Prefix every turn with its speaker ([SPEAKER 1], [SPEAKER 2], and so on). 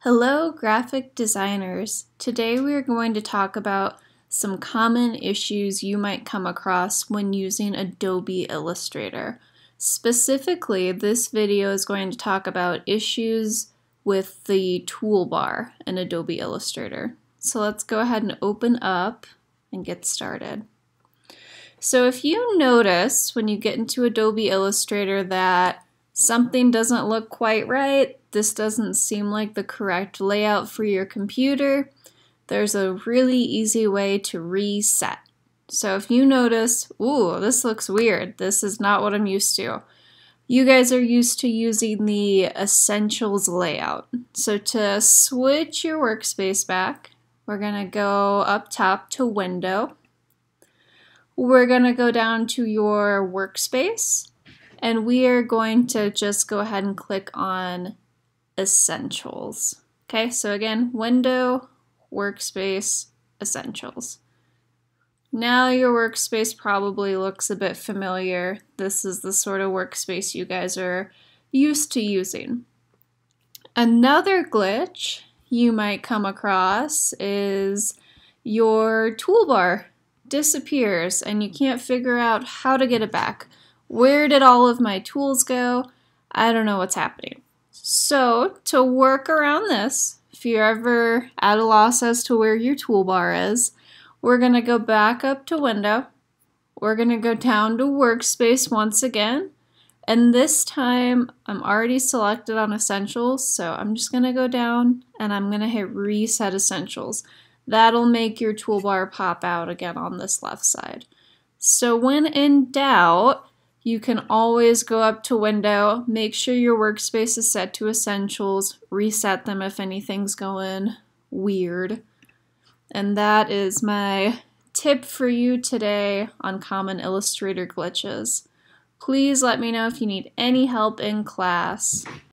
[SPEAKER 1] Hello, graphic designers. Today we are going to talk about some common issues you might come across when using Adobe Illustrator. Specifically, this video is going to talk about issues with the toolbar in Adobe Illustrator. So let's go ahead and open up and get started. So if you notice when you get into Adobe Illustrator that something doesn't look quite right, this doesn't seem like the correct layout for your computer, there's a really easy way to reset. So if you notice, ooh, this looks weird, this is not what I'm used to. You guys are used to using the Essentials layout. So to switch your workspace back, we're gonna go up top to Window. We're gonna go down to your Workspace, and we are going to just go ahead and click on Essentials. Okay, so again, Window, Workspace, Essentials. Now your workspace probably looks a bit familiar. This is the sort of workspace you guys are used to using. Another glitch you might come across is your toolbar disappears and you can't figure out how to get it back. Where did all of my tools go? I don't know what's happening. So to work around this, if you're ever at a loss as to where your toolbar is, we're going to go back up to Window. We're going to go down to Workspace once again. And this time I'm already selected on Essentials, so I'm just going to go down and I'm going to hit Reset Essentials. That'll make your toolbar pop out again on this left side. So when in doubt, you can always go up to Window, make sure your workspace is set to Essentials, reset them if anything's going weird. And that is my tip for you today on common Illustrator glitches. Please let me know if you need any help in class.